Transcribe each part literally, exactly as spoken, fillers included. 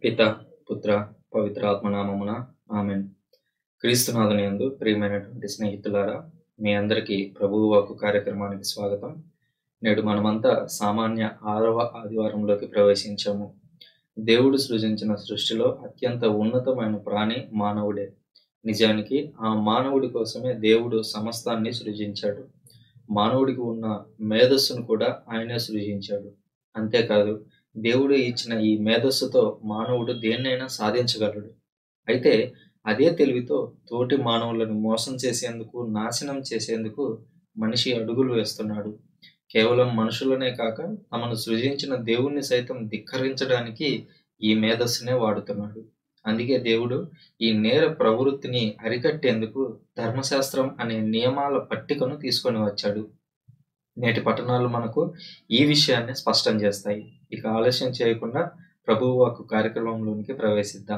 పిత, పుత్ర, పవిత్ర ఆత్మనామమున ఆమెన్. క్రీస్తునాథుని యందు ప్రియమైనటువంటి స్నేహితులారా, మీ అందరికీ ప్రభువు వాక్కు కార్యక్రమానికి స్వాగతం. నేడు మనమంతా సామాన్య ఆరవ ఆదివారంలోకి ప్రవేశించాము. దేవుడు సృజించిన సృష్టిలో అత్యంత ఉన్నతమైన ప్రాణి మానవుడే. నిజానికి ఆ మానవుడి కోసమే దేవుడు సమస్తాన్ని సృజించాడు. మానవుడికి ఉన్న మేధస్సును కూడా ఆయనే సృజించాడు. అంతేకాదు, దేవుడు ఇచ్చిన ఈ మేధస్సుతో మానవుడు దేన్నైనా సాధించగలడు. అయితే అదే తెలివితో తోటి మానవులను మోసం చేసేందుకు, నాశనం చేసేందుకు మనిషి అడుగులు వేస్తున్నాడు. కేవలం మనుషులనే కాక తమను సృజించిన దేవుణ్ణి సైతం ధిక్కరించడానికి ఈ మేధస్సునే వాడుతున్నాడు. అందుకే దేవుడు ఈ నేర ప్రవృత్తిని అరికట్టేందుకు ధర్మశాస్త్రం అనే నియమాల పట్టికను తీసుకొని వచ్చాడు. నేటి పట్టణాలు మనకు ఈ విషయాన్ని స్పష్టం చేస్తాయి. ఇక ఆలస్యం చేయకుండా ప్రభువు వాక్కు కార్యక్రమంలోనికి ప్రవేశిద్దాం.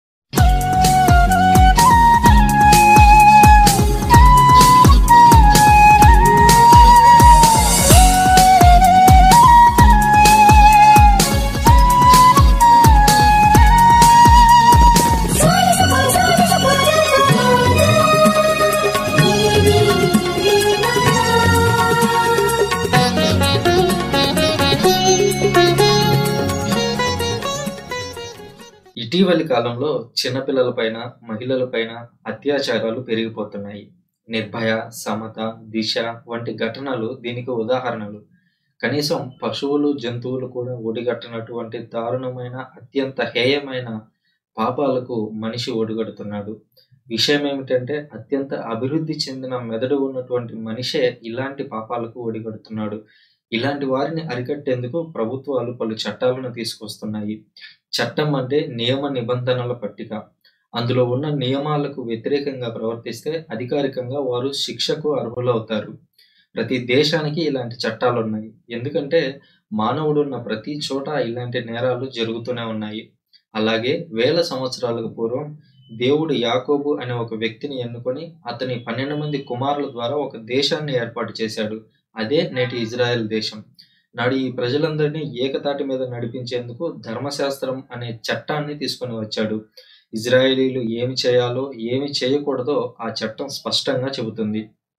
ఇటీవలి కాలంలో చిన్నపిల్లలపైన, మహిళలపైన అత్యాచారాలు పెరిగిపోతున్నాయి. నిర్భయ, సమత, దిశ వంటి ఘటనలు దీనికి ఉదాహరణలు. కనీసం పశువులు, జంతువులు కూడా ఒడిగట్టనటువంటి దారుణమైన, అత్యంత హేయమైన పాపాలకు మనిషి ఒడిగడుతున్నాడు. విషయం ఏమిటంటే, అత్యంత అభివృద్ధి చెందిన మెదడు ఉన్నటువంటి మనిషే ఇలాంటి పాపాలకు ఒడిగడుతున్నాడు. ఇలాంటి వారిని అరికట్టేందుకు ప్రభుత్వాలు పలు చట్టాలను తీసుకొస్తున్నాయి. చట్టం అంటే నియమ నిబంధనల పట్టిక. అందులో ఉన్న నియమాలకు వ్యతిరేకంగా ప్రవర్తిస్తే అధికారికంగా వారు శిక్షకు అర్హులవుతారు. ప్రతి దేశానికి ఇలాంటి చట్టాలు ఉన్నాయి. ఎందుకంటే మానవుడు ఉన్న ప్రతి చోట ఇలాంటి నేరాలు జరుగుతూనే ఉన్నాయి. అలాగే వేల సంవత్సరాలకు పూర్వం దేవుడు యాకోబు అనే ఒక వ్యక్తిని ఎన్నుకొని అతని పన్నెండు మంది కుమారుల ద్వారా ఒక దేశాన్ని ఏర్పాటు చేశాడు. అదే నేటి ఇజ్రాయెల్ దేశం. నాడు ఈ ప్రజలందరినీ ఏకతాటి మీద నడిపించేందుకు ధర్మశాస్త్రం అనే చట్టాన్ని తీసుకొని వచ్చాడు. ఇజ్రాయేలీలు ఏమి చేయాలో, ఏమి చేయకూడదో ఆ చట్టం స్పష్టంగా చెబుతుంది.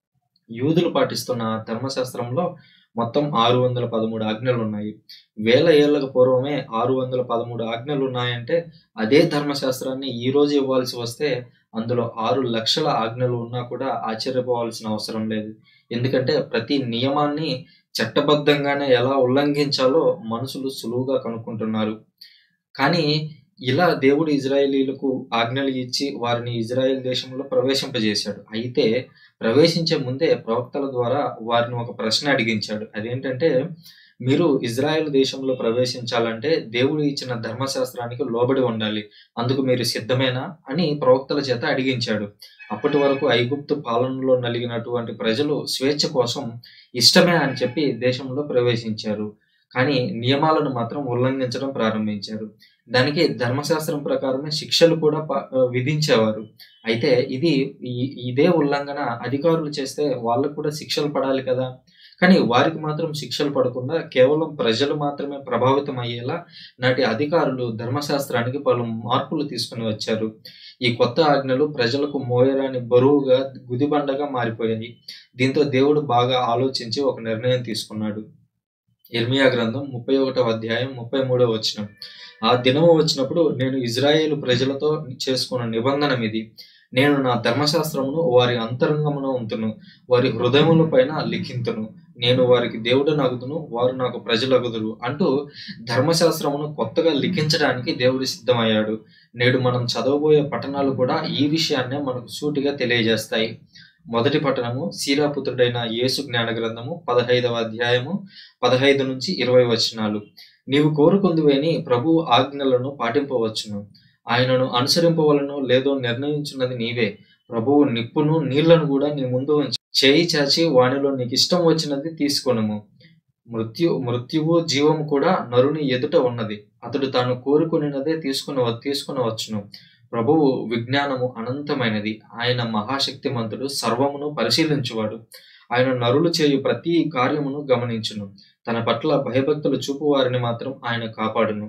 యూదులు పాటిస్తున్న ధర్మశాస్త్రంలో మొత్తం ఆరు వందల పదమూడు ఆజ్ఞలు ఉన్నాయి. వేల ఏళ్లకు పూర్వమే ఆరు వందల పదమూడు ఆజ్ఞలు ఉన్నాయంటే అదే ధర్మశాస్త్రాన్ని ఈ రోజు ఇవ్వాల్సి వస్తే అందులో ఆరు లక్షల ఆజ్ఞలు ఉన్నా కూడా ఆశ్చర్యపోవాల్సిన అవసరం లేదు. ఎందుకంటే ప్రతి నియమాన్ని చట్టబద్ధంగానే ఎలా ఉల్లంఘించాలో మనుషులు సులువుగా కనుక్కుంటున్నారు. కానీ ఇలా దేవుడు ఇజ్రాయేలీలకు ఆజ్ఞలు ఇచ్చి వారిని ఇజ్రాయెల్ దేశంలో ప్రవేశింపజేశాడు. అయితే ప్రవేశించే ముందే ప్రవక్తల ద్వారా వారిని ఒక ప్రశ్న అడిగించాడు. అదేంటంటే, మీరు ఇజ్రాయెల్ దేశంలో ప్రవేశించాలంటే దేవుడు ఇచ్చిన ధర్మశాస్త్రానికి లోబడి ఉండాలి. అందుకు మీరు సిద్ధమేనా అని ప్రవక్తల చేత అడిగించాడు. అప్పటి వరకు ఐగుప్తు పాలనలో నలిగినటువంటి ప్రజలు స్వేచ్ఛ కోసం ఇష్టమే అని చెప్పి దేశంలో ప్రవేశించారు. కానీ నియమాలను మాత్రం ఉల్లంఘించడం ప్రారంభించారు. దానికి ధర్మశాస్త్రం ప్రకారమే శిక్షలు కూడా విధించేవారు. అయితే ఇది ఇదే ఉల్లంఘన అధికారులు చేస్తే వాళ్ళకు కూడా శిక్షలు పడాలి కదా. కానీ వారికి మాత్రం శిక్షలు పడకుండా కేవలం ప్రజలు మాత్రమే ప్రభావితం అయ్యేలా నాటి అధికారులు ధర్మశాస్త్రానికి పలు మార్పులు తీసుకుని వచ్చారు. ఈ కొత్త ఆజ్ఞలు ప్రజలకు మోయరాని బరువుగా, గుదిబండగా మారిపోయాయి. దీంతో దేవుడు బాగా ఆలోచించి ఒక నిర్ణయం తీసుకున్నాడు. ఇర్మియా గ్రంథం ముప్పై ఒకటవ అధ్యాయం ముప్పై మూడవ వచనం. ఆ దినము వచ్చినప్పుడు నేను ఇజ్రాయేలు ప్రజలతో చేసుకున్న నిబంధన ఇది. నేను నా ధర్మశాస్త్రమును వారి అంతరంగమున ఉంతును, వారి హృదయముల పైన లిఖింతును. నేను వారికి దేవుడు నగుదును, వారు నాకు ప్రజలగుదురు అంటూ ధర్మశాస్త్రమును కొత్తగా లిఖించడానికి దేవుడు సిద్ధమయ్యాడు. నేడు మనం చదవబోయే పట్టణాలు కూడా ఈ విషయాన్నే మనకు సూటిగా తెలియజేస్తాయి. మొదటి పట్టణము సీరాపుత్రుడైన యేసు జ్ఞాన గ్రంథము పదహైదవ అధ్యాయము పదహైదు నుంచి ఇరవై వచనాలు. నీవు కోరుకుందువేని ప్రభువు ఆజ్ఞలను పాటింపవచ్చును, ఆయనను అనుసరింపవలను లేదో నిర్ణయించున్నది నీవే. ప్రభువు నిప్పును నీళ్లను కూడా నీ ముందు చేయి చాచి వానిలో నీకు ఇష్టం వచ్చినది తీసుకొనుము. మృత్యు మృత్యువు జీవము కూడా నరుని ఎదుట ఉన్నది. అతడు తాను కోరుకునినదే తీసుకుని తీసుకునవచ్చును. ప్రభువు విజ్ఞానము అనంతమైనది. ఆయన మహాశక్తిమంతుడు, సర్వమును పరిశీలించువాడు. ఆయన నరులు చేయు ప్రతి కార్యమును గమనించును. తన పట్ల భయభక్తులు చూపు వారిని మాత్రం ఆయన కాపాడును.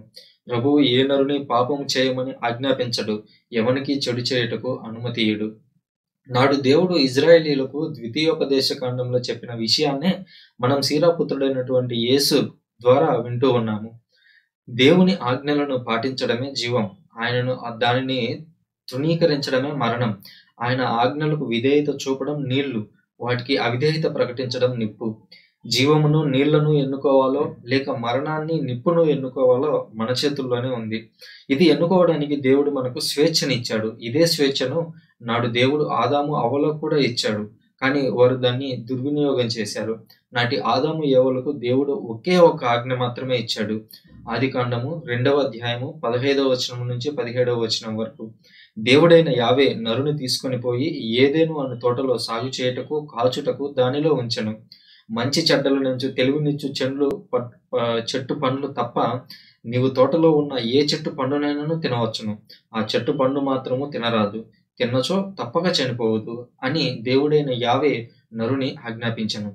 ప్రభువు ఏ నరుని పాపము చేయమని ఆజ్ఞాపించడు, ఎవనికి చెడు చేయుటకు అనుమతియుడు. నాడు దేవుడు ఇజ్రాయేలీలకు ద్వితీయోపదేశ కాండంలో చెప్పిన విషయాన్నే మనం సీరాపుత్రుడైనటువంటి యేసు ద్వారా వింటూ ఉన్నాము. దేవుని ఆజ్ఞలను పాటించడమే జీవం, ఆయనను దానిని తృణీకరించడమే మరణం. ఆయన ఆజ్ఞలకు విధేయత చూపడం నీళ్లు, వాటికి అవిధేయత ప్రకటించడం నిప్పు. జీవమును నీళ్లను ఎన్నుకోవాలో లేక మరణాన్ని నిప్పును ఎన్నుకోవాలో మన చేతుల్లోనే ఉంది. ఇది ఎన్నుకోవడానికి దేవుడు మనకు స్వేచ్ఛనిచ్చాడు. ఇదే స్వేచ్ఛను నాడు దేవుడు ఆదాము అవ్వలకు కూడా ఇచ్చాడు. కానీ వారు దాన్ని దుర్వినియోగం చేశారు. నాటి ఆదాము ఏవలకు దేవుడు ఒకే ఒక ఆజ్ఞ మాత్రమే ఇచ్చాడు. ఆది కాండము రెండవ అధ్యాయము పదహైదవ వచనం నుంచి పదిహేడవ వచనం వరకు. దేవుడైన యావే నరుని తీసుకొని పోయి ఏదేను అను తోటలో సాగు చేయుటకు కాచుటకు దానిలో ఉంచెను. మంచి చెడ్డల నుంచి తెలివినిచ్చు చెండ్లు చెట్టు పండ్లు తప్ప నీవు తోటలో ఉన్న ఏ చెట్టు పండునైనాను తినవచ్చును, ఆ చెట్టు పండు మాత్రము తినరాదు, తిన్నచో తప్పక చనిపోవద్దు అని దేవుడైన యావే నరుని ఆజ్ఞాపించెను.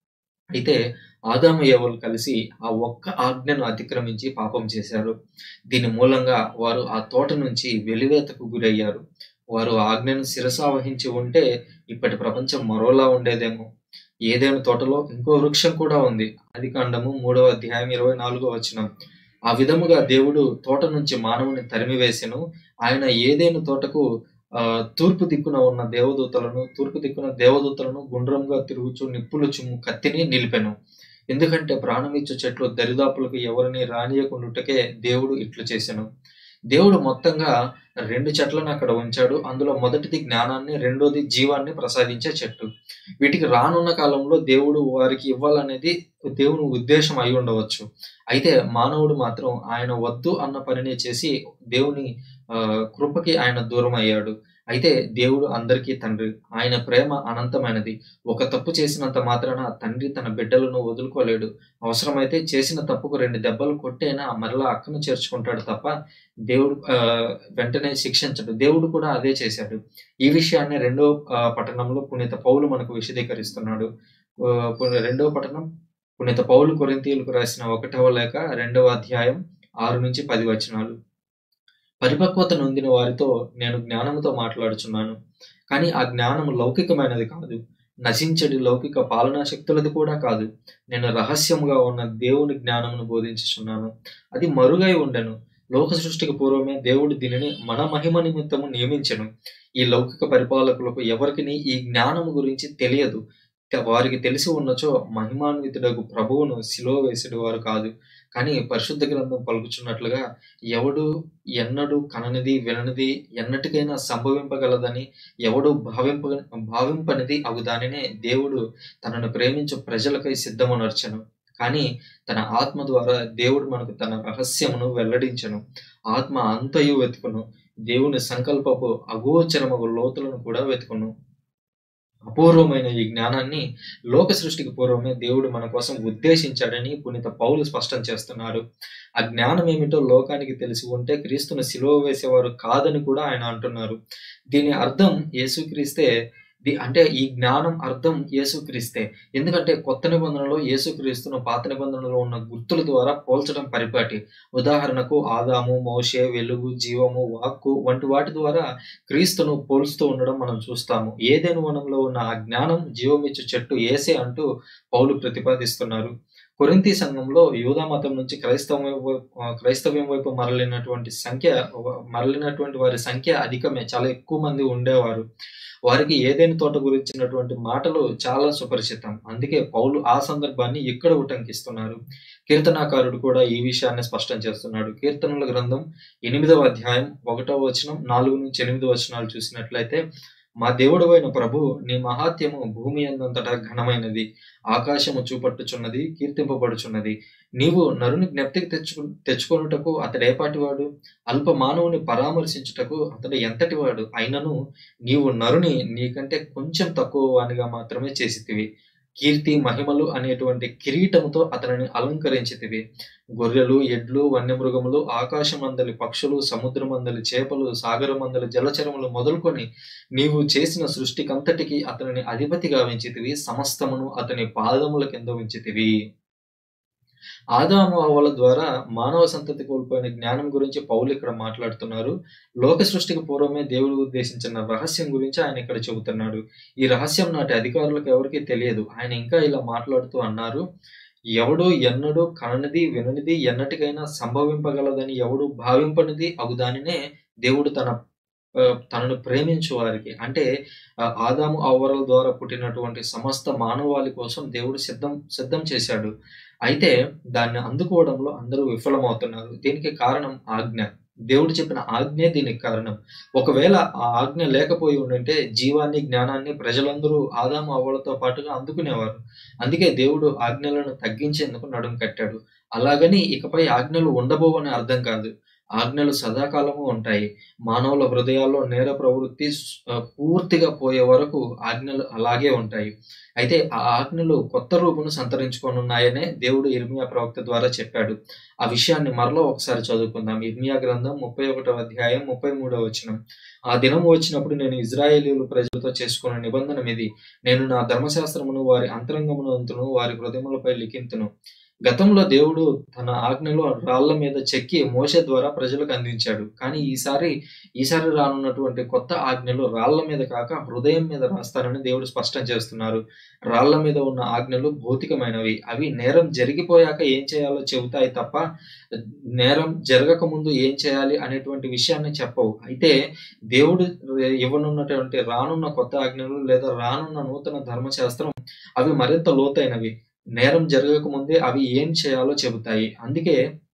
అయితే ఆదాము ఏవలు కలిసి ఆ ఒక్క ఆజ్ఞను అతిక్రమించి పాపం చేశారు. దీని మూలంగా వారు ఆ తోట నుంచి వెలివేతకు గురయ్యారు. వారు ఆజ్ఞను శిరసావహించి ఉంటే ఇప్పటి ప్రపంచం మరోలా ఉండేదేమో. ఏదేను తోటలో ఇంకో వృక్షం కూడా ఉంది. ఆది కాండము మూడవ అధ్యాయం ఇరవై నాలుగో వచనం. ఆ విధముగా దేవుడు తోట నుంచి మానవుని తరిమివేసెను. ఆయన ఏదేను తోటకు ఆ తూర్పు దిక్కున ఉన్న దేవదూతలను తూర్పు దిక్కున దేవదూతలను గుండ్రంగా తిరుగుచు నిప్పులు చుమ్ము కత్తిని నిలిపెను. ఎందుకంటే ప్రాణమిచ్చు చెట్లు దరిదాపులకు ఎవరిని రానియకుండుటకే దేవుడు ఇట్లు చేసెను. దేవుడు మొత్తంగా రెండు చెట్లను అక్కడ ఉంచాడు. అందులో మొదటిది జ్ఞానాన్ని, రెండోది జీవాన్ని ప్రసాదించే చెట్టు. వీటికి రానున్న కాలంలో దేవుడు వారికి ఇవ్వాలనేది దేవుని ఉద్దేశం అయి ఉండవచ్చు. అయితే మానవుడు మాత్రం ఆయన వద్దు అన్న పనిని చేసి దేవుని ఆ కృపకి ఆయన దూరం అయ్యాడు. అయితే దేవుడు అందరికీ తండ్రి. ఆయన ప్రేమ అనంతమైనది. ఒక తప్పు చేసినంత మాత్రాన తండ్రి తన బిడ్డలను వదులుకోలేడు. అవసరమైతే చేసిన తప్పుకు రెండు దెబ్బలు కొట్టైనా మరలా అక్కను చేర్చుకుంటాడు తప్ప దేవుడు ఆ వెంటనే శిక్షించడు. దేవుడు కూడా అదే చేశాడు. ఈ విషయాన్ని రెండో పట్టణంలో పునీత పౌలు మనకు విశదీకరిస్తున్నాడు. రెండవ పట్టణం పునీత పౌలు కొరింథీయులకు రాసిన ఒకటవ లేఖ రెండవ అధ్యాయం ఆరు నుంచి పది వచనాలు. పరిపక్వత నొందిన వారితో నేను జ్ఞానముతో మాట్లాడుచున్నాను, కానీ ఆ జ్ఞానము లౌకికమైనది కాదు, నశించడి లౌకిక పాలనా శక్తులది కూడా కాదు. నేను రహస్యముగా ఉన్న దేవుని జ్ఞానమును బోధించుచున్నాను. అది మరుగై ఉండెను. లోక సృష్టికి పూర్వమే దేవుడు దీనిని మన మహిమ నిమిత్తము నియమించెను. ఈ లౌకిక పరిపాలకులకు ఎవరికి ఈ జ్ఞానము గురించి తెలియదు. వారికి తెలిసి ఉన్నచో మహిమాన్వితుడకు ప్రభువును సిలువ వేసేడు వారు కాదు. కానీ పరిశుద్ధ గ్రంథం పలుకుచున్నట్లుగా ఎవడు ఎన్నడూ కననిది విననిది ఎన్నటికైనా సంభవింపగలదని ఎవడు భావింప భావింపనిది అగు దానినే దేవుడు తనను ప్రేమించు ప్రజలకై సిద్ధమునర్చెను. కానీ తన ఆత్మ ద్వారా దేవుడు మనకు తన రహస్యమును వెల్లడించెను. ఆత్మ అంతయు వెతుకును, దేవుని సంకల్పపు అగోచరమగు లోతులను కూడా వెతుకును. అపూర్వమైన ఈ జ్ఞానాన్ని లోక సృష్టికి పూర్వమే దేవుడు మన కోసం ఉద్దేశించాడని పునీత పౌలు స్పష్టం చేస్తున్నారు. ఆ జ్ఞానం ఏమిటో లోకానికి తెలిసి ఉంటే క్రీస్తును సిలువ వేసేవారు కాదని కూడా ఆయన అంటున్నారు. దీని అర్థం యేసుక్రీస్తే. అంటే ఈ జ్ఞానం అర్థం యేసుక్రీస్తే. ఎందుకంటే కొత్త నిబంధనలో యేసుక్రీస్తును పాత నిబంధనలో ఉన్న గుర్తుల ద్వారా పోల్చడం పరిపాటి. ఉదాహరణకు ఆదాము, మోషే, వెలుగు, జీవము, వాక్కు వంటి వాటి ద్వారా క్రీస్తును పోల్స్తూ ఉండడం మనం చూస్తాము. ఏదైనా వనంలో ఉన్న ఆ జ్ఞానం జీవమిచ్చు చెట్టు యేసే అంటూ పౌలు ప్రతిపాదిస్తున్నారు. కొరింథీ సంఘంలో యూదా మతం నుంచి క్రైస్తవం క్రైస్తవ్యం వైపు మరలినటువంటి సంఖ్య మరలినటువంటి వారి సంఖ్య అధికమే. చాలా ఎక్కువ మంది ఉండేవారు. వారికి ఏదైనా తోట గురించినటువంటి మాటలు చాలా సుపరిచితం. అందుకే పౌలు ఆ సందర్భాన్ని ఇక్కడ ఉటంకిస్తున్నారు. కీర్తనాకారుడు కూడా ఈ విషయాన్ని స్పష్టం చేస్తున్నాడు. కీర్తనల గ్రంథం ఎనిమిదవ అధ్యాయం ఒకటవ వచనం నాలుగు నుంచి ఎనిమిది వచనాలు చూసినట్లయితే, మా దేవుడు అయిన ప్రభు, నీ మహాత్యము భూమి అందంతటా ఘనమైనది, ఆకాశము చూపట్టుచున్నది, కీర్తింపబడుచున్నది. నీవు నరుని జ్ఞప్తికి తెచ్చుకు తెచ్చుకొనుటకు అతడేపాటివాడు, అల్ప మానవుని పరామర్శించుటకు అతడు ఎంతటివాడు. అయినను నీవు నరుని నీకంటే కొంచెం తక్కువ వానిగా మాత్రమే చేసితివి. కీర్తి మహిమలు అనేటువంటి కిరీటముతో అతనిని అలంకరించితివి. గొర్రెలు, ఎడ్లు, వన్యమృగములు, ఆకాశమందలి పక్షులు, సముద్రమందలి చేపలు, సాగరమందలి జలచరములు మొదలుకొని నీవు చేసిన సృష్టికంతటికి అతనిని అధిపతిగా ఉంచితివి. సమస్తమును అతని పాదముల కింద ఉంచితివి. ఆదాము అవ్వల ద్వారా మానవ సంతతి కోల్పోయిన జ్ఞానం గురించి పౌలు ఇక్కడ మాట్లాడుతున్నారు. లోక సృష్టికి పూర్వమే దేవుడు ఉద్దేశించిన రహస్యం గురించి ఆయన ఇక్కడ చెబుతున్నాడు. ఈ రహస్యం నాటి అధికారులకు ఎవరికీ తెలియదు. ఆయన ఇంకా ఇలా మాట్లాడుతూ అన్నారు, ఎవడు ఎన్నడూ కననిది విననిది ఎన్నటికైనా సంభవింపగలదని ఎవడు భావింపనిది అగు దానినే దేవుడు తన ఆహ్, తనను ప్రేమించు వారికి అంటే ఆహ్, ఆదాము అవ్వల ద్వారా పుట్టినటువంటి సమస్త మానవాళి కోసం దేవుడు సిద్ధం సిద్ధం చేశాడు. అయితే దాన్ని అందుకోవడంలో అందరూ విఫలమవుతున్నారు. దీనికి కారణం ఆజ్ఞ. దేవుడు చెప్పిన ఆజ్ఞే దీనికి కారణం. ఒకవేళ ఆ ఆజ్ఞ లేకపోయి ఉండుంటే జీవాన్ని, జ్ఞానాన్ని ప్రజలందరూ ఆదాము అవ్వలతో పాటుగా అందుకునేవారు. అందుకే దేవుడు ఆజ్ఞలను తగ్గించేందుకు నడుం కట్టాడు. అలాగని ఇకపై ఆజ్ఞలు ఉండబోవని అర్థం కాదు. ఆజ్ఞలు సదాకాలము ఉంటాయి. మానవుల హృదయాల్లో నేర ప్రవృత్తి స్ ఆహ్, పూర్తిగా పోయే వరకు ఆజ్ఞలు అలాగే ఉంటాయి. అయితే ఆ ఆజ్ఞలు కొత్త రూపును సంతరించుకొనున్నాయనే దేవుడు యిర్మీయా ప్రవక్త ద్వారా చెప్పాడు. ఆ విషయాన్ని మరలా ఒకసారి చదువుకుందాం. యిర్మీయా గ్రంథం ముప్పై ఒకటవ అధ్యాయం ముప్పై మూడవ వచనం. ఆ దినము వచ్చినప్పుడు నేను ఇశ్రాయేలీయుల ప్రజలతో చేసుకున్న నిబంధనమిది. నేను నా ధర్మశాస్త్రమును వారి అంతరంగమునందును వారి హృదయములపై లిఖింతును. గతంలో దేవుడు తన ఆజ్ఞలు రాళ్ళ మీద చెక్కి మోషే ద్వారా ప్రజలకు అందించాడు. కానీ ఈసారి ఈసారి రానున్నటువంటి కొత్త ఆజ్ఞలు రాళ్ళ మీద కాక హృదయం మీద రాస్తానని దేవుడు స్పష్టం చేస్తున్నారు. రాళ్ళ మీద ఉన్న ఆజ్ఞలు భౌతికమైనవి. అవి నేరం జరిగిపోయాక ఏం చేయాలో చెబుతాయి తప్ప నేరం జరగకముందు ఏం చేయాలి అనేటువంటి విషయాన్ని చెప్పవు. అయితే దేవుడు ఇవ్వనున్నటువంటి రానున్న కొత్త ఆజ్ఞలు లేదా రానున్న నూతన ధర్మశాస్త్రం అవి మరింత లోతైనవి. నేరం జరగక ముందే అవి ఏం చేయాలో చెబుతాయి. అందుకే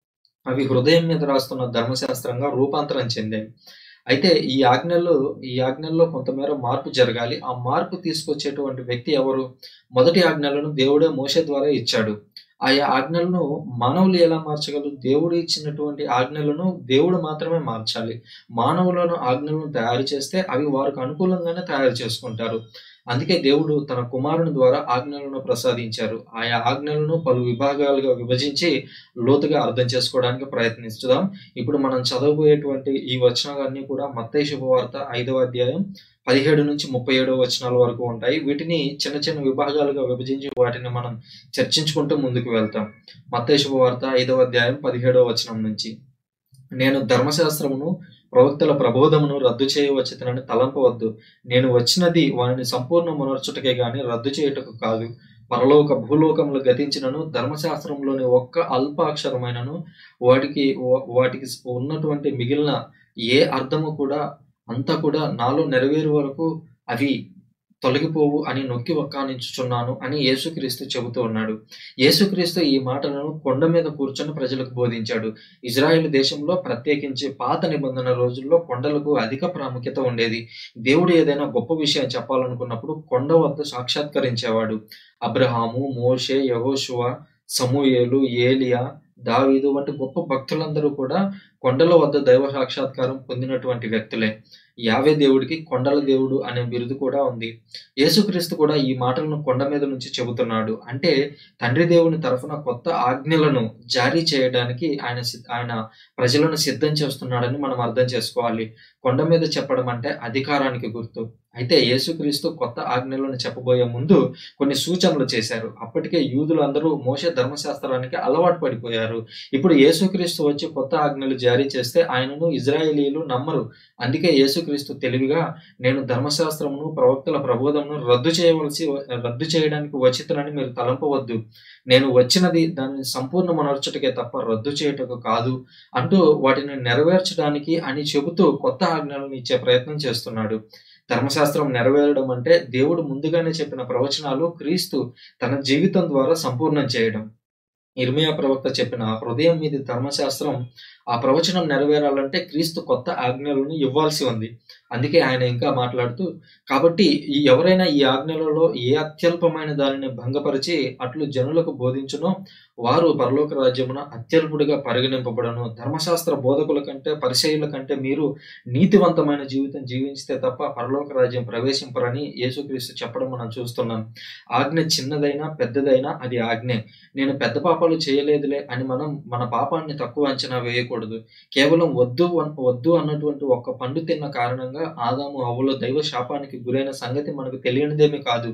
అవి హృదయం మీద రాస్తున్న ధర్మశాస్త్రంగా రూపాంతరం చెందాయి. అయితే ఈ ఆజ్ఞల్లో ఈ ఆజ్ఞల్లో కొంతమేర మార్పు జరగాలి. ఆ మార్పు తీసుకొచ్చేటువంటి వ్యక్తి ఎవరు? మొదటి ఆజ్ఞలను దేవుడే మోషే ద్వారా ఇచ్చాడు. ఆయా ఆజ్ఞలను మానవులు ఎలా మార్చగలరు? దేవుడు ఇచ్చినటువంటి ఆజ్ఞలను దేవుడు మాత్రమే మార్చాలి. మానవులను ఆజ్ఞలను తయారు చేస్తే అవి వారికి అనుకూలంగానే తయారు చేసుకుంటారు. అందుకే దేవుడు తన కుమారుని ద్వారా ఆజ్ఞలను ప్రసాదించారు. ఆయా ఆజ్ఞలను పలు విభాగాలుగా విభజించి లోతుగా అర్థం చేసుకోవడానికి ప్రయత్నిస్తున్నాం. ఇప్పుడు మనం చదవబోయేటువంటి ఈ వచనాలన్నీ కూడా మత్తయి శుభవార్త ఐదవ అధ్యాయం పదిహేడు నుంచి ముప్పై ఏడవ వచనాల వరకు ఉంటాయి. వీటిని చిన్న చిన్న విభాగాలుగా విభజించి వాటిని మనం చర్చించుకుంటూ ముందుకు వెళ్తాం. మత్తయి శుభవార్త ఐదవ అధ్యాయం పదిహేడవ వచనం నుంచి. నేను ధర్మశాస్త్రమును ప్రవక్తల ప్రబోధమును రద్దు చేయవచ్చునని తలంపవద్దు. నేను వచ్చినది వానిని సంపూర్ణమునర్చుటకే గాని రద్దు చేయుటకు కాదు. పరలోక భూలోకములు గతించినను ధర్మశాస్త్రంలోని ఒక్క అల్ప అక్షరమైనను వాటికి వాటికి ఉన్నటువంటి మిగిలిన ఏ అర్థము కూడా అంతా కూడా నాలో నెరవేరు వరకు అవి తొలగిపోవు అని నొక్కి వక్కానించుచున్నాను అని యేసుక్రీస్తు చెబుతూ ఉన్నాడు. యేసుక్రీస్తు ఈ మాటలను కొండ మీద కూర్చొని ప్రజలకు బోధించాడు. ఇజ్రాయెల్ దేశంలో ప్రత్యేకించి పాత నిబంధన రోజుల్లో కొండలకు అధిక ప్రాముఖ్యత ఉండేది. దేవుడు ఏదైనా గొప్ప విషయం చెప్పాలనుకున్నప్పుడు కొండ వద్ద సాక్షాత్కరించేవాడు. అబ్రహాము, మోషే, యెహోషువ, సమూయేలు, ఏలియా, దావీదు వంటి గొప్ప భక్తులందరూ కూడా కొండల వద్ద దైవ సాక్షాత్కారం పొందినటువంటి వ్యక్తులే. యావే దేవుడికి కొండల దేవుడు అనే బిరుదు కూడా ఉంది. యేసుక్రీస్తు కూడా ఈ మాటలను కొండ మీద నుంచి చెబుతున్నాడు. అంటే తండ్రి దేవుని తరఫున కొత్త ఆజ్ఞలను జారీ చేయడానికి ఆయన ఆయన ప్రజలను సిద్ధం చేస్తున్నాడని మనం అర్థం చేసుకోవాలి. కొండ మీద చెప్పడం అంటే అధికారానికి గుర్తు. అయితే యేసుక్రీస్తు కొత్త ఆజ్ఞలను చెప్పబోయే ముందు కొన్ని సూచనలు చేశారు. అప్పటికే యూదులందరూ మోషే ధర్మశాస్త్రానికి అలవాటు పడిపోయారు. ఇప్పుడు యేసుక్రీస్తు వచ్చి కొత్త ఆజ్ఞలు జారీ చేస్తే ఆయనను ఇజ్రాయేలీయులు నమ్మరు. అందుకే యేసుక్రీస్తు తెలివిగా నేను ధర్మశాస్త్రమును ప్రవక్తల ప్రబోధమును రద్దు చేయవలసి రద్దు చేయడానికి వచ్చితనని మీరు తలంపవద్దు. నేను వచ్చినది దానిని సంపూర్ణమనర్చుటకే తప్ప రద్దు చేయుటకు కాదు అంటూ వాటిని నెరవేర్చడానికి అని చెబుతూ కొత్త ఆజ్ఞలను ఇచ్చే ప్రయత్నం చేస్తున్నాడు. ధర్మశాస్త్రం నెరవేరడం అంటే దేవుడు ముందుగానే చెప్పిన ప్రవచనాలు క్రీస్తు తన జీవితం ద్వారా సంపూర్ణం చేయడం. యిర్మీయా ప్రవక్త చెప్పిన హృదయం మీది ధర్మశాస్త్రం ఆ ప్రవచనం నెరవేరాలంటే క్రీస్తు కొత్త ఆజ్ఞలను ఇవ్వాల్సి ఉంది. అందుకే ఆయన ఇంకా మాట్లాడుతూ, కాబట్టి ఈ ఎవరైనా ఈ ఆజ్ఞలలో ఏ అత్యల్పమైన దానిని భంగపరిచి అట్లు జనులకు బోధించునో వారు పరలోక రాజ్యమున అత్యల్పుడిగా పరిగణింపబడను. ధర్మశాస్త్ర బోధకుల కంటే పరిసయ్యుల కంటే మీరు నీతివంతమైన జీవితం జీవించితే తప్ప పరలోక రాజ్యం ప్రవేశింపరని యేసుక్రీస్తు చెప్పడం మనం చూస్తున్నాం. ఆజ్ఞ చిన్నదైనా పెద్దదైనా అది ఆజ్ఞే. నేను పెద్ద పాపాలు చేయలేదులే అని మనం మన పాపాన్ని తక్కువ అంచనా వేయకూడదు. కేవలం వద్దు వద్దు అన్నటువంటి ఒక్క పండు తిన్న కారణంగా ఆదాము హవ్వలు దైవ శాపానికి గురైన సంగతి మనకు తెలియనిదేమీ కాదు.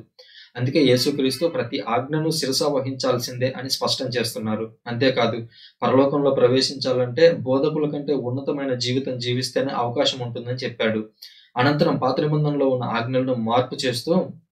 అందుకే యేసుక్రీస్తు ప్రతి ఆజ్ఞను శిరస వహించాల్సిందే అని స్పష్టం చేస్తున్నారు. అంతేకాదు పరలోకంలో ప్రవేశించాలంటే బోధకుల కంటే ఉన్నతమైన జీవితం జీవిస్తేనే అవకాశం ఉంటుందని చెప్పాడు. అనంతరం పాత నిబంధనలో ఉన్న ఆజ్ఞలను మార్పు చేస్తూ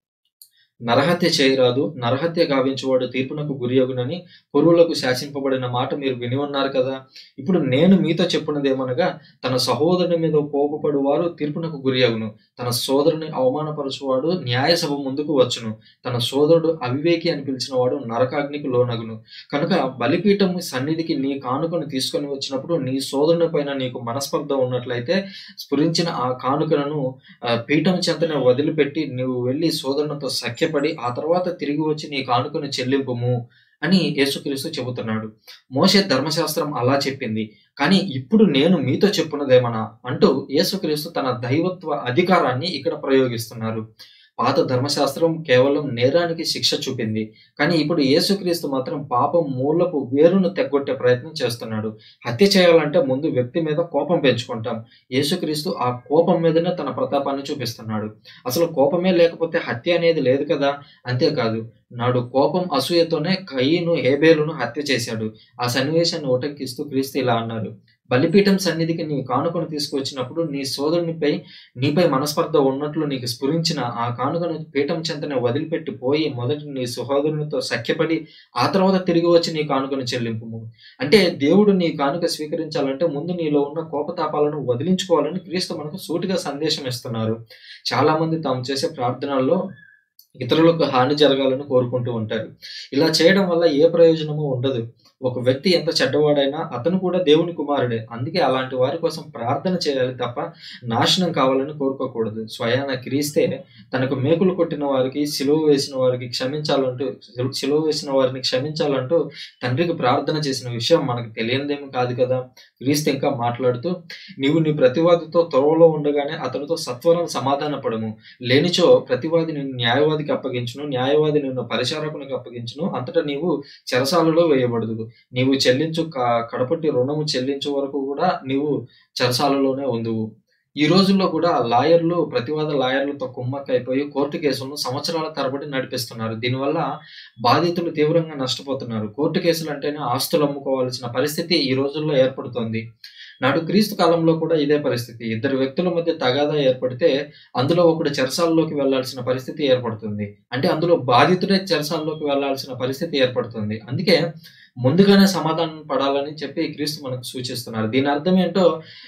నరహత్య చేయరాదు, నరహత్య గావించువాడు తీర్పునకు గురియగునని పూర్వులకు శాసింపబడిన మాట మీరు విని ఉన్నారు కదా. ఇప్పుడు నేను మీతో చెప్పున్నదేమనగా, తన సహోదరుని మీద కోపపడువారు తీర్పునకు గురియగును, తన సోదరుని అవమానపరచువాడు న్యాయసభ ముందుకు వచ్చును, తన సోదరుడు అవివేకి అని పిలిచిన వాడు నరకాగ్నికి లోనగును. కనుక బలిపీఠం సన్నిధికి నీ కానుకను తీసుకొని వచ్చినప్పుడు నీ సోదరుని పైన నీకు మనస్పర్ధ ఉన్నట్లయితే స్ఫురించిన ఆ కానుకలను ఆ, పీఠం చెంతనే వదిలిపెట్టి నువ్వు వెళ్ళి సోదరునితో సఖ్యపడి ఆ తర్వాత తిరిగి వచ్చి నీ కానుకను చెల్లింపుము అని యేసుక్రీస్తు చెబుతున్నాడు. మోషే ధర్మశాస్త్రం అలా చెప్పింది, కానీ ఇప్పుడు నేను మీతో చెప్పున్నదేమనా అంటూ యేసుక్రీస్తు తన దైవత్వ అధికారాన్ని ఇక్కడ ప్రయోగిస్తున్నారు. పాత ధర్మశాస్త్రం కేవలం నేరానికి శిక్ష చూపింది, కానీ ఇప్పుడు యేసుక్రీస్తు మాత్రం పాపం మూలపు వేరును తెగ్గొట్టే ప్రయత్నం చేస్తున్నాడు. హత్య చేయాలంటే ముందు వ్యక్తి మీద కోపం పెంచుకుంటాం. యేసుక్రీస్తు ఆ కోపం మీదనే తన ప్రతాపాన్ని చూపిస్తున్నాడు. అసలు కోపమే లేకపోతే హత్య అనేది లేదు కదా. అంతేకాదు నాడు కోపం అసూయతోనే కయీను హేబేలును హత్య చేశాడు. ఆ సన్నివేశాన్ని ఉటంకిస్తూ క్రీస్తు ఇలా అన్నారు, బలిపీఠం సన్నిధికి నీ కానుకను తీసుకువచ్చినప్పుడు నీ సోదరునిపై నీపై మనస్పర్ధ ఉన్నట్లు నీకు స్ఫురించిన ఆ కానుకను పీఠం చెంతనే వదిలిపెట్టి పోయి మొదట నీ సహోదరునితో సఖ్యపడి ఆ తర్వాత తిరిగి వచ్చి నీ కానుకను చెల్లింపుము. అంటే దేవుడు నీ కానుక స్వీకరించాలంటే ముందు నీలో ఉన్న కోపతాపాలను వదిలించుకోవాలని క్రీస్తు మనకు సూటిగా సందేశం ఇస్తున్నారు. చాలా మంది తాము చేసే ప్రార్థనల్లో ఇతరులకు హాని జరగాలని కోరుకుంటూ ఉంటారు. ఇలా చేయడం వల్ల ఏ ప్రయోజనము ఉండదు. ఒక వ్యక్తి ఎంత చెడ్డవాడైనా అతను కూడా దేవుని కుమారుడే. అందుకే అలాంటి వారి కోసం ప్రార్థన చేయాలి తప్ప నాశనం కావాలని కోరుకోకూడదు. స్వయాన క్రీస్తే తనకు మేకులు కొట్టిన వారికి, సిలువ వేసిన వారికి క్షమించాలంటూ సిలువ వేసిన వారిని క్షమించాలంటూ తండ్రికి ప్రార్థన చేసిన విషయం మనకు తెలియనిదేమీ కాదు కదా. క్రీస్తు ఇంకా మాట్లాడుతూ, నీవు నీ ప్రతివాదితో త్వరలో ఉండగానే అతనితో సత్వరం సమాధాన పడము, లేనిచో ప్రతివాది నిన్ను న్యాయవాదికి అప్పగించును, న్యాయవాది నిన్ను పరిచారకునికి అప్పగించును, అంతటా నీవు చెరసాలలో వేయబడదు. నీవు చెల్లించు కడపటి రుణము చెల్లించు వరకు కూడా నీవు చెరసాలలోనే ఉందువు. ఈ రోజుల్లో కూడా లాయర్లు ప్రతివాద లాయర్లతో కుమ్మక్కైపోయి కోర్టు కేసులను సంవత్సరాల తరబడి నడిపిస్తున్నారు. దీనివల్ల బాధితులు తీవ్రంగా నష్టపోతున్నారు. కోర్టు కేసులు అంటేనే ఆస్తులు అమ్ముకోవాల్సిన పరిస్థితి ఈ రోజుల్లో ఏర్పడుతోంది. నాడు క్రీస్తు కాలంలో కూడా ఇదే పరిస్థితి. ఇద్దరు వ్యక్తుల మధ్య తగాదా ఏర్పడితే అందులో ఒకడు చెరసాలలోకి వెళ్లాల్సిన పరిస్థితి ఏర్పడుతుంది. అంటే అందులో బాధితుడే చెరసాలలోకి వెళ్లాల్సిన పరిస్థితి ఏర్పడుతుంది. అందుకే ముందుగానే సమాధానం పడాలని చెప్పి క్రీస్తు మనకు సూచిస్తున్నారు. దీని అర్థం ఏంటో,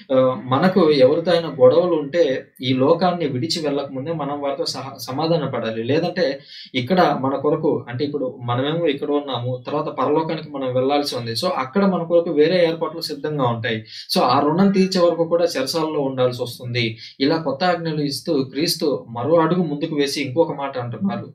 మనకు ఎవరితో అయినా గొడవలు ఉంటే ఈ లోకాన్ని విడిచి వెళ్ళక ముందే మనం వారితో సహా సమాధాన పడాలి. లేదంటే ఇక్కడ మన కొరకు, అంటే ఇప్పుడు మనమేమో ఇక్కడ ఉన్నాము, తర్వాత పరలోకానికి మనం వెళ్లాల్సి ఉంది. సో అక్కడ మన కొరకు వేరే ఏర్పాట్లు సిద్ధంగా ఉంటాయి. సో ఆ రుణం తీర్చే వరకు కూడా చెరసాలలో ఉండాల్సి వస్తుంది. ఇలా కొత్త ఆజ్ఞలు ఇస్తూ క్రీస్తు మరో అడుగు ముందుకు వేసి ఇంకొక మాట అంటున్నారు,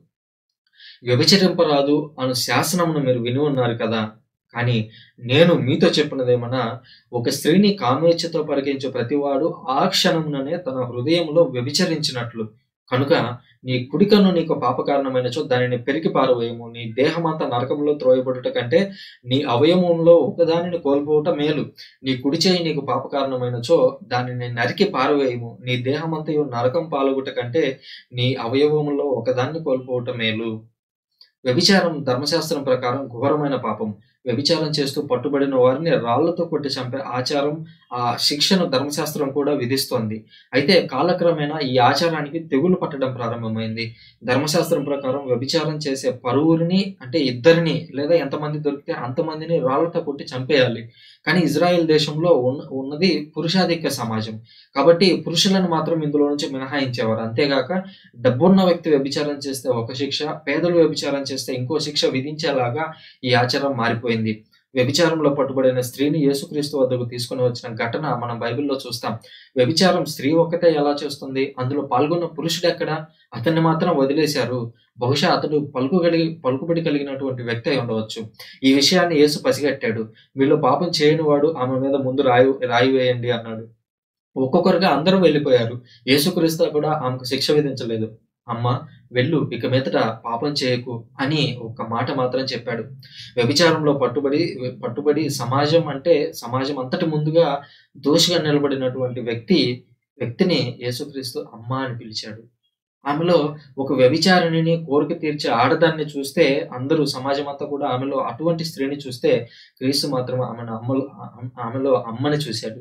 వ్యభిచరింపరాదు అను శాసనమును మీరు విని ఉన్నారు కదా, కానీ నేను మీతో చెప్పినదేమన్నా, ఒక స్త్రీని కామేచ్ఛతో పరికించు ప్రతివాడు ఆ క్షణముననే తన హృదయంలో వ్యభిచరించినట్లు. కనుక నీ కుడికన్ను నీకు పాపకారణమైనచో దానిని పెరికి పారవేయము. నీ దేహమంతా నరకంలో త్రోయబడుట కంటే నీ అవయవంలో ఒకదానిని కోల్పోవట మేలు. నీ కుడి చేయి నీకు పాపకారణమైనచో దానిని నరికి పారవేయము. నీ దేహమంతయు నరకం పాలగుట కంటే నీ అవయవంలో ఒకదాన్ని కోల్పోవట మేలు. వ్యభిచారం ధర్మశాస్త్రం ప్రకారం ఘోరమైన పాపం. వ్యభిచారం చేస్తూ పట్టుబడిన వారిని రాళ్లతో కొట్టి చంపే ఆచారం, ఆ శిక్షను ధర్మశాస్త్రం కూడా విధిస్తోంది. అయితే కాలక్రమేణా ఈ ఆచారానికి తెగులు పట్టడం ప్రారంభమైంది. ధర్మశాస్త్రం ప్రకారం వ్యభిచారం చేసే పరువురిని, అంటే ఇద్దరిని లేదా ఎంతమంది దొరికితే అంతమందిని రాళ్లతో కొట్టి చంపేయాలి. కానీ ఇజ్రాయెల్ దేశంలో ఉన్న ఉన్నది పురుషాధిక్య సమాజం కాబట్టి పురుషులను మాత్రం ఇందులో నుంచి మినహాయించేవారు. అంతేగాక డబ్బున్న వ్యక్తి వ్యభిచారం చేస్తే ఒక శిక్ష, పేదలు వ్యభిచారం చేస్తే ఇంకో శిక్ష విధించేలాగా ఈ ఆచారం మారిపోయింది. వ్యభిచారంలో పట్టుబడిన స్త్రీని యేసుక్రీస్తు వద్దకు తీసుకుని వచ్చిన ఘటన మనం బైబిల్లో చూస్తాం. వ్యభిచారం స్త్రీ ఒక్కతే ఎలా చేస్తుంది? అందులో పాల్గొన్న పురుషుడు ఎక్కడా? అతన్ని మాత్రం వదిలేశారు. బహుశా అతడు పలుకు కలిగి పలుకుబడి కలిగినటువంటి వ్యక్తి అయి ఉండవచ్చు. ఈ విషయాన్ని యేసు పసిగట్టాడు. వీళ్ళు పాపం చేయని వాడు, ఆమె మీద ముందు రాయి రాయి వేయండి అన్నాడు. ఒక్కొక్కరుగా అందరూ వెళ్ళిపోయారు. యేసుక్రీస్తు కూడా ఆమెకు శిక్ష విధించలేదు. అమ్మ వెళ్ళు, ఇక మీదట పాపం చేయకు అని ఒక్క మాట మాత్రం చెప్పాడు. వ్యభిచారంలో పట్టుబడి పట్టుబడి సమాజం అంటే సమాజం అంతటి ముందుగా దోషిగా నిలబడినటువంటి వ్యక్తి వ్యక్తిని యేసుక్రీస్తు అమ్మ అని పిలిచాడు. ఆమెలో ఒక వ్యభిచారిణిని, కోరిక తీర్చే ఆడదాన్ని చూస్తే అందరూ సమాజమంతా కూడా ఆమెలో అటువంటి స్త్రీని చూస్తే క్రీస్తు మాత్రం ఆమెను అమ్మలో ఆహ్, ఆమెలో అమ్మని చూసాడు.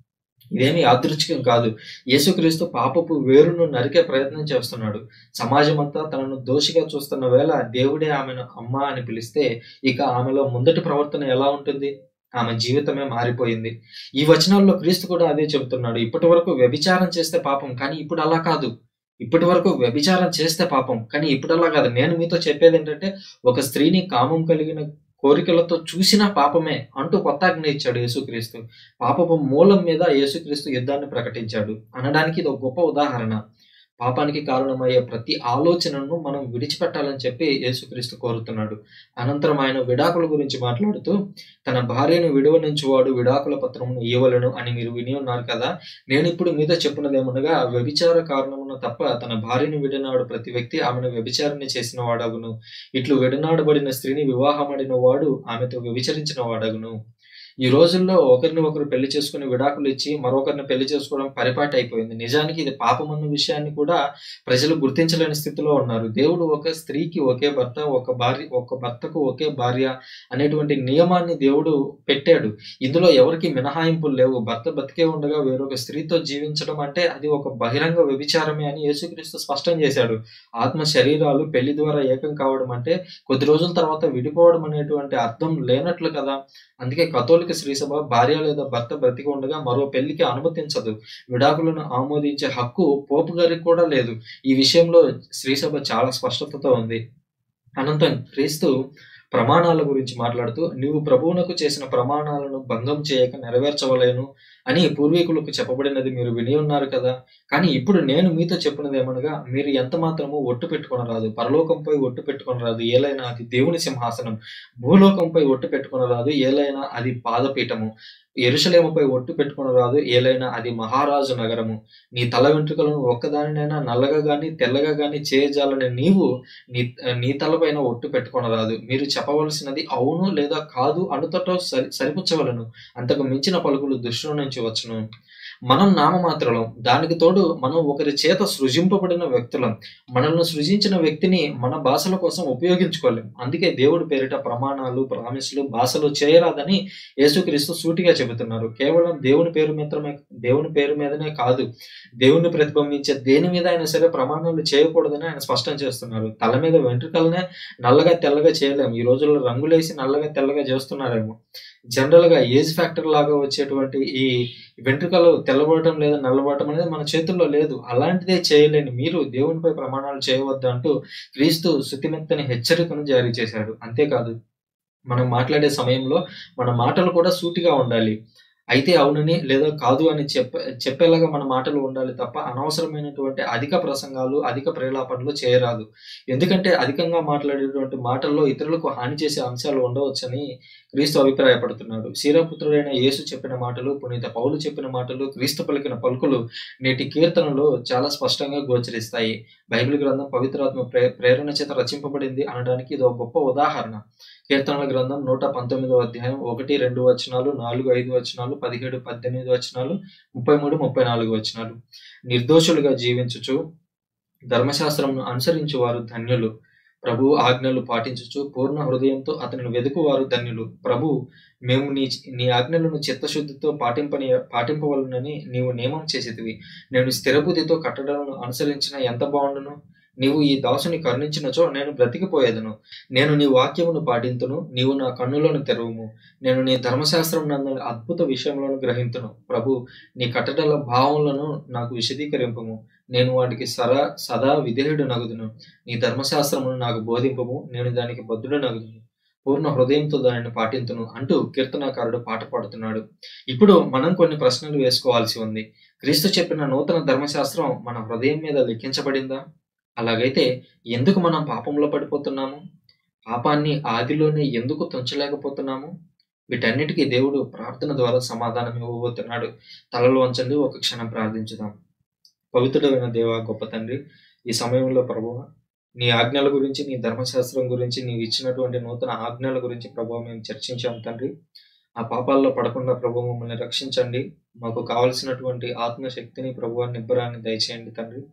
ఇదేమి యాదృచ్ఛికం కాదు. యేసుక్రీస్తు పాపపు వేరును నరికే ప్రయత్నం చేస్తున్నాడు. సమాజమంతా తనను దోషిగా చూస్తున్న వేళ దేవుడే ఆమెను అమ్మ అని పిలిస్తే ఇక ఆమెలో ముందటి ప్రవర్తన ఎలా ఉంటుంది? ఆమె జీవితమే మారిపోయింది. ఈ వచనాల్లో క్రీస్తు కూడా అదే చెబుతున్నాడు. ఇప్పటివరకు వ్యభిచారం చేస్తే పాపం, కానీ ఇప్పుడు అలా కాదు. ఇప్పటివరకు వ్యభిచారం చేస్తే పాపం, కానీ ఇప్పుడు అలా కాదు. నేను మీతో చెప్పేదేంటంటే, ఒక స్త్రీని కామం కలిగిన కోరికలతో చూసినా పాపమే అంటూ కొత్త ఆజ్ఞ ఇచ్చాడు యేసుక్రీస్తు. పాపపు మూలం మీద యేసుక్రీస్తు యుద్ధాన్ని ప్రకటించాడు అనడానికి ఇది ఒక గొప్ప ఉదాహరణ. పాపానికి కారణమయ్యే ప్రతి ఆలోచనను మనం విడిచిపెట్టాలని చెప్పి యేసుక్రీస్తు కోరుతున్నాడు. అనంతరం ఆయన విడాకుల గురించి మాట్లాడుతూ, తన భార్యను విడువనించువాడు విడాకుల పత్రమును ఇయ్యవలెను అని మీరు విని ఉన్నారు కదా. నేనిప్పుడు మీతో చెప్పినదేమనగా, వ్యభిచార కారణమున తప్ప తన భార్యను విడినాడు ప్రతి వ్యక్తి ఆమెను వ్యభిచారిణి చేసిన వాడగును. ఇట్లు విడనాడబడిన స్త్రీని వివాహమాడిన వాడు ఆమెతో వ్యభిచరించిన వాడగును. ఈ రోజుల్లో ఒకరిని ఒకరు పెళ్లి చేసుకుని విడాకులు ఇచ్చి మరొకరిని పెళ్లి చేసుకోవడం పరిపాటి అయిపోయింది. నిజానికి ఇది పాపమన్న విషయాన్ని కూడా ప్రజలు గుర్తించలేని స్థితిలో ఉన్నారు. దేవుడు ఒక స్త్రీకి ఒకే భర్త, ఒక భార్య ఒక భర్తకు ఒకే భార్య అనేటువంటి నియమాన్ని దేవుడు పెట్టాడు. ఇందులో ఎవరికి మినహాయింపులు లేవు. భర్త బతికే ఉండగా వేరొక స్త్రీతో జీవించడం అంటే అది ఒక బహిరంగ వ్యభిచారమే అని యేసుక్రీస్తు స్పష్టం చేశాడు. ఆత్మ శరీరాలు పెళ్లి ద్వారా ఏకం కావడం అంటే కొద్ది రోజుల తర్వాత విడిపోవడం అనేటువంటి అర్థం లేనట్లు కదా. అందుకే కథోలిక శ్రీసభ భార్య లేదా భర్త బ్రతికి ఉండగా మరో పెళ్లికి అనుమతించదు. విడాకులను ఆమోదించే హక్కు పోపు గారికి కూడా లేదు. ఈ విషయంలో శ్రీసభ చాలా స్పష్టతతో ఉంది. అనంతరం క్రీస్తు ప్రమాణాల గురించి మాట్లాడుతూ, నీవు ప్రభువునకు చేసిన ప్రమాణాలను భంగం చేయక నెరవేర్చవలేను అని పూర్వీకులకు చెప్పబడినది మీరు విని ఉన్నారు కదా. కానీ ఇప్పుడు నేను మీతో చెప్పినదేమనగా, మీరు ఎంత మాత్రము ఒట్టు పెట్టుకొనరాదు. పరలోకంపై ఒట్టు పెట్టుకొనరాదు, ఏలైనా అది దేవుని సింహాసనం. భూలోకంపై ఒట్టు పెట్టుకొనరాదు, ఏలైనా అది పాదపీఠము. యెరూషలేముపై ఒట్టు పెట్టుకొనరాదు, ఏలైనా అది మహారాజు నగరము. నీ తల వెంట్రుకలను ఒక్కదానినైనా నల్లగా గాని తెల్లగా గాని చేయజాలని నీవు నీ నీ తలపైన ఒట్టు పెట్టుకొనరాదు. మీరు చెప్పవలసినది అవును లేదా కాదు అనుటతో సరి సరిపుచ్చవలెను. అంతకు మించిన పలుకులు దుష్టుల నుంచి వచ్చును. మనం నామమాత్రులం. దానికి తోడు మనం ఒకరి చేత సృజింపబడిన వ్యక్తులం. మనల్ని సృజించిన వ్యక్తిని మన భాషల కోసం ఉపయోగించుకోలేం. అందుకే దేవుడి పేరిట ప్రమాణాలు, ప్రామిస్లు, భాషలు చేయరాదని యేసుక్రీస్తు సూటిగా చెబుతున్నారు. కేవలం దేవుని పేరు మాత్రమే దేవుని పేరు మీదనే కాదు, దేవుణ్ణి ప్రతిబింబించే దేని మీద అయినా సరే ప్రమాణాలు చేయకూడదని ఆయన స్పష్టం చేస్తున్నారు. తల మీద వెంట్రుకలనే నల్లగా తెల్లగా చేయలేము. ఈ రోజుల్లో రంగులేసి నల్లగా తెల్లగా చేస్తున్నారేమో. జనరల్ గా ఏజ్ ఫ్యాక్టర్ లాగా వచ్చేటువంటి ఈ వెంట్రుకలు తెల్లబడటం లేదా నల్లబడటం అనేది మన చేతుల్లో లేదు. అలాంటిదే చేయలేని మీరు దేవునిపై ప్రమాణాలు చేయవద్దు అంటూ క్రీస్తు శుతిమెత్తని హెచ్చరికను జారీ చేశాడు. అంతేకాదు, మనం మాట్లాడే సమయంలో మన మాటలు కూడా సూటిగా ఉండాలి. అయితే అవునని లేదా కాదు అని చెప్ప చెప్పేలాగా మన మాటలు ఉండాలి తప్ప అనవసరమైనటువంటి అధిక ప్రసంగాలు, అధిక ప్రేలాపనలు చేయరాదు. ఎందుకంటే అధికంగా మాట్లాడేటువంటి మాటల్లో ఇతరులకు హాని చేసే అంశాలు ఉండవచ్చని క్రీస్తు అభిప్రాయపడుతున్నాడు. శీలపుత్రుడైన యేసు చెప్పిన మాటలు, పునీత పౌలు చెప్పిన మాటలు, క్రీస్తు పలికిన పలుకులు నేటి కీర్తనలో చాలా స్పష్టంగా గోచరిస్తాయి. బైబిల్ గ్రంథం పవిత్రాత్మ ప్రే ప్రేరణ చేత రచింపబడింది అనడానికి ఇది ఒక గొప్ప ఉదాహరణ. కీర్తనల గ్రంథం నూట పంతొమ్మిదవ అధ్యాయం ఒకటి, రెండు వచనాలు, నాలుగు, ఐదు వచనాలు, పదిహేడు, పద్దెనిమిది వచనాలు, ముప్పై మూడు, ముప్పై నాలుగు వచనాలు. నిర్దోషులుగా జీవించుచు ధర్మశాస్త్రమును అనుసరించు వారు ధన్యులు. ప్రభువు ఆజ్ఞలు పాటించుచు పూర్ణ హృదయంతో అతనిని వెదుకువారు ధన్యులు. ప్రభు, మేము నీ నీ ఆజ్ఞలను చిత్తశుద్ధితో పాటింపని పాటింపవలనని నీవు నియమం చేసేదివి. నేను స్థిరబుద్ధితో కట్టడలను అనుసరించిన ఎంత బాగుండును. నీవు ఈ దాసుని కరుణించినచో నేను బ్రతికిపోయేదను. నేను నీ వాక్యమును పాటింతును, నీవు నా కన్నులను తెరవుము. నేను నీ ధర్మశాస్త్రం నందు అద్భుత విషయములను గ్రహింతును. ప్రభు, నీ కట్టడల భావములను నాకు విశదీకరింపుము. నేను వాటికి సరా సదా విధేయుడు నగుదును. నీ ధర్మశాస్త్రమును నాకు బోధింపుము, నేను దానికి బద్ధుడు నగుదును. పూర్ణ హృదయంతో దానిని పాటింతును అంటూ కీర్తనాకారుడు పాట పాడుతున్నాడు. ఇప్పుడు మనం కొన్ని ప్రశ్నలు వేసుకోవాల్సి ఉంది. క్రీస్తు చెప్పిన నూతన ధర్మశాస్త్రం మన హృదయం మీద లిఖించబడిందా? అలాగైతే ఎందుకు మనం పాపంలో పడిపోతున్నాము? పాపాన్ని ఆదిలోనే ఎందుకు తుంచలేకపోతున్నాము? వీటన్నిటికీ దేవుడు ప్రార్థన ద్వారా సమాధానం ఇవ్వబోతున్నాడు. తలలు వంచండి, ఒక క్షణం ప్రార్థించుదాం. పవిత్రుడైన దేవా, గొప్ప తండ్రి, ఈ సమయంలో ప్రభువా, నీ ఆజ్ఞల గురించి, నీ ధర్మశాస్త్రం గురించి, నీవు ఇచ్చినటువంటి నూతన ఆజ్ఞల గురించి ప్రభువా మేము చర్చించాం తండ్రి. ఆ పాపాల్లో పడకుండా ప్రభువా మమ్మల్ని రక్షించండి. మాకు కావలసినటువంటి ఆత్మశక్తిని ప్రభువా నిబ్బరాన్ని దయచేయండి తండ్రి.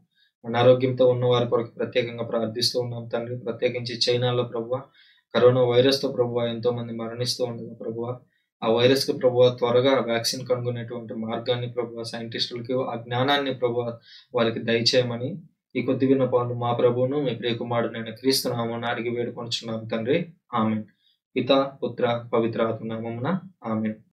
అనారోగ్యంతో ఉన్న వారి కొరకు ప్రత్యేకంగా ప్రార్థిస్తూ ఉన్నాం తండ్రి. ప్రత్యేకించి చైనాలో ప్రభువా కరోనా వైరస్‌తో ప్రభువా ఎంతోమంది మరణిస్తూ ఉండగా ప్రభువా, ఆ వైరస్‌కి ప్రభువా త్వరగా వ్యాక్సిన్ కనుగొనేటువంటి మార్గాన్ని ప్రభువా సైంటిస్టులకి ఆ జ్ఞానాన్ని ప్రభువా వారికి దయచేయమని ఈ కొద్ది విన్నపాలు మా ప్రభువును, మీ ప్రియకుమారుడైన క్రీస్తు నామమున అడిగి వేడుకొనుచున్నాము తండ్రి. ఆమేన్. పితా, పుత్ర, పవిత్ర ఆత్మ నామమున ఆమేన్.